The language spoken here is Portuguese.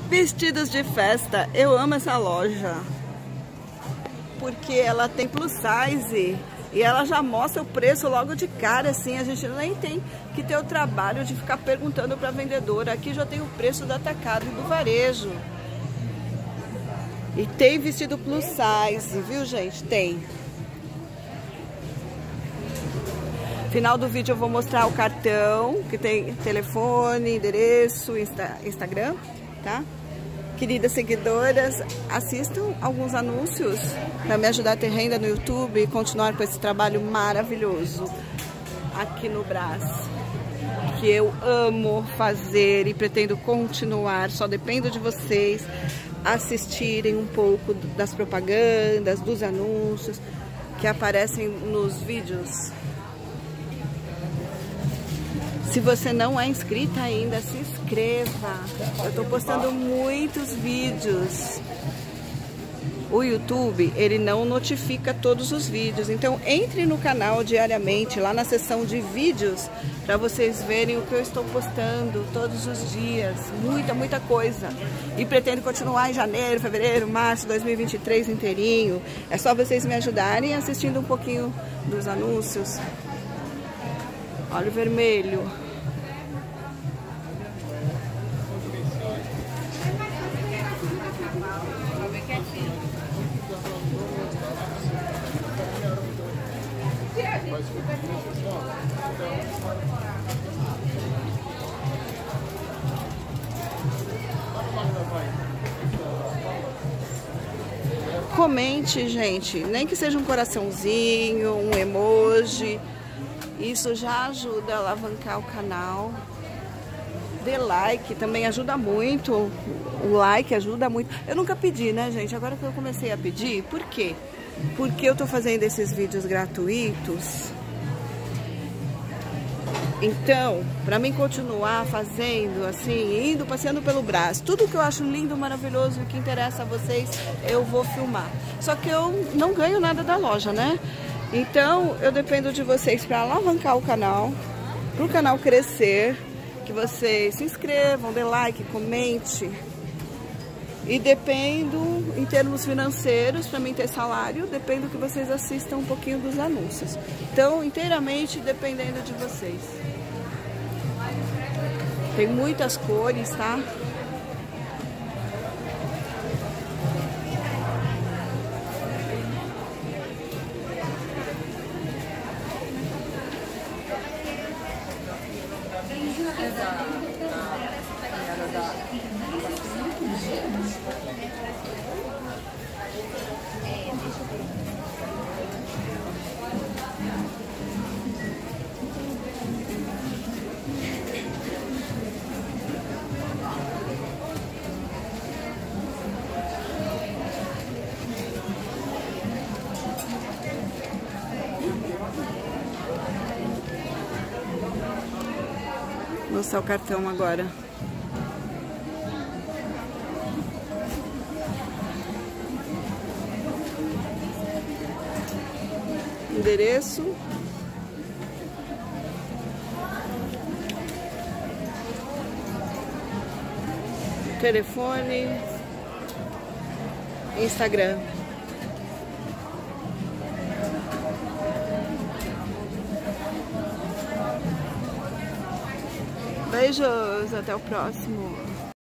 Vestidos de festa, eu amo essa loja, porque ela tem plus size e ela já mostra o preço logo de cara, assim, a gente nem tem que ter o trabalho de ficar perguntando para a vendedora. Aqui já tem o preço do atacado e do varejo. E tem vestido plus size, viu, gente? Tem. Final do vídeo eu vou mostrar o cartão, que tem telefone, endereço, Instagram, tá? Queridas seguidoras, assistam alguns anúncios para me ajudar a ter renda no YouTube e continuar com esse trabalho maravilhoso aqui no Brás, que eu amo fazer e pretendo continuar. Só dependo de vocês assistirem um pouco das propagandas, dos anúncios que aparecem nos vídeos. Se você não é inscrita ainda, se inscreva. Eu tô postando muitos vídeos. O YouTube, ele não notifica todos os vídeos. Então, entre no canal diariamente, lá na seção de vídeos, para vocês verem o que eu estou postando todos os dias. Muita coisa. E pretendo continuar em janeiro, fevereiro, março, 2023 inteirinho. É só vocês me ajudarem assistindo um pouquinho dos anúncios. Olha o vermelho. Comente, gente, nem que seja um coraçãozinho, um emoji, isso já ajuda a alavancar o canal. Dê like, também ajuda muito, o like ajuda muito. Eu nunca pedi, né, gente? Agora que eu comecei a pedir, por quê? Porque eu tô fazendo esses vídeos gratuitos. Então, para mim continuar fazendo assim, indo, passeando pelo Brás, tudo que eu acho lindo, maravilhoso e que interessa a vocês, eu vou filmar. Só que eu não ganho nada da loja, né? Então, eu dependo de vocês para alavancar o canal, para o canal crescer, que vocês se inscrevam, dê like, comente. E dependo, em termos financeiros, para mim ter salário, dependo que vocês assistam um pouquinho dos anúncios. Então, inteiramente dependendo de vocês. Tem muitas cores, tá? Vou mostrar o cartão agora. Endereço. Telefone. Instagram. Beijos, até o próximo.